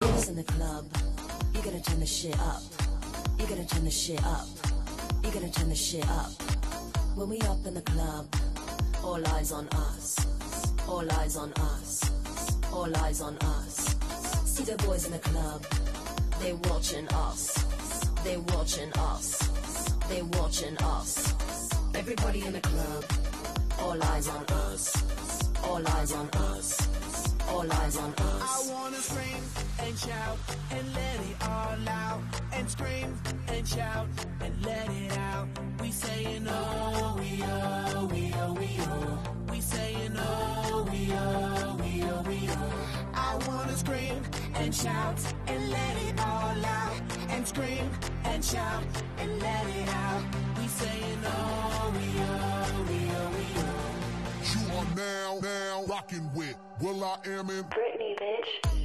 Boys in the club, you gotta turn the shit up. You gotta turn the shit up. You gotta turn the shit up. When we up in the club, all eyes on us. All eyes on us. All eyes on us. See the boys in the club, they watching us. They watching us. They watching us. Everybody in the club, all eyes on us. All eyes on us. All eyes on us. I wanna scream and shout and let it all out. And scream and shout and let it out. We saying oh, we oh, we oh, we oh. We saying oh, we oh, we oh, we oh. I wanna scream and shout and let it all out. And scream and shout and let it out. We saying oh, we oh, we oh, we oh. You are now rocking with Will I Am in Britney, bitch.